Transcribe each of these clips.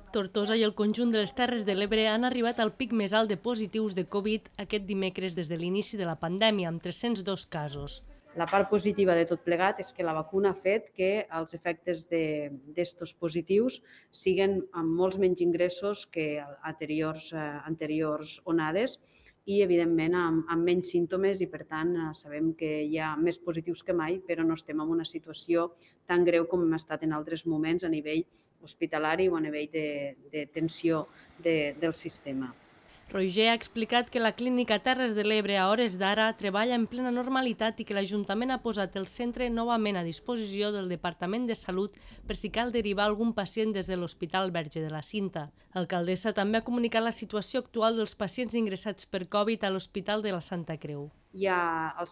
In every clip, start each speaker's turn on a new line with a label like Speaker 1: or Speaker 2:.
Speaker 1: Tortosa i el conjunt de les Terres de l'Ebre han arribat al pic més alt de positius de Covid aquest dimecres des de l'inici de la pandèmia, amb 302 casos.
Speaker 2: La part positiva de tot plegat és que la vacuna ha fet que els efectes d'estos positius siguen amb molts menys ingressos que anteriors onades i, evidentment, amb menys símptomes i, per tant, sabem que hi ha més positius que mai, però no estem en una situació tan greu com hem estat en altres moments a nivell hospitalari o a nivell de tensió del sistema.
Speaker 1: Roger ha explicat que la clínica Terres de l'Ebre a hores d'ara treballa en plena normalitat i que l'Ajuntament ha posat el centre novament a disposició del Departament de Salut per si cal derivar algun pacient des de l'Hospital Verge de la Cinta. L'alcaldessa també ha comunicat la situació actual dels pacients ingressats per Covid a l'Hospital de la Santa Creu.
Speaker 2: Hi ha els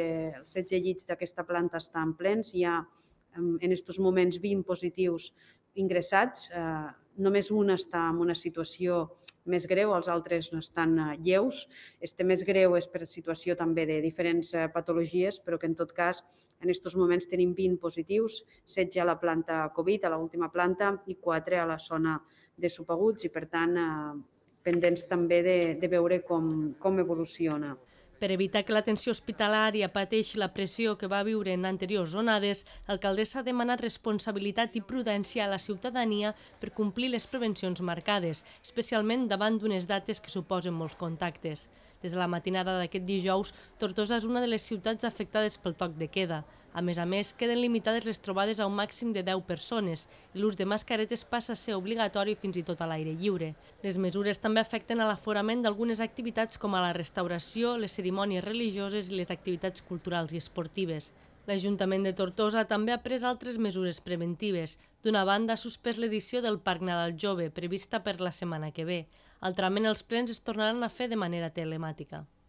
Speaker 2: 16 llits d'aquesta planta estan plens, hi ha en aquests moments 20 positius ingressats, només un està en una situació més greu, els altres estan lleus. Este més greu és per situació també de diferents patologies, però que en tot cas en aquests moments tenim 20 positius, 16 a la planta Covid, a l'última planta, i 4 a la zona de subaguts i, per tant, pendents també de veure com evoluciona.
Speaker 1: Per evitar que l'atenció hospitalària pateixi la pressió que va viure en anteriors onades, l'alcaldessa ha demanat responsabilitat i prudència a la ciutadania per complir les prevencions marcades, especialment davant d'unes dates que suposen molts contactes. Des de la matinada d'aquest dijous, Tortosa és una de les ciutats afectades pel toc de queda. A més, queden limitades les trobades a un màxim de 10 persones i l'ús de mascaretes passa a ser obligatori fins i tot a l'aire lliure. Les mesures també afecten a l'aforament d'algunes activitats com a la restauració, les cerimònies religioses i les activitats culturals i esportives. L'Ajuntament de Tortosa també ha pres altres mesures preventives. D'una banda, ha suspès l'edició del Parc Nadal Jove, prevista per la setmana que ve. Altrament, els plens es tornaran a fer de manera telemàtica.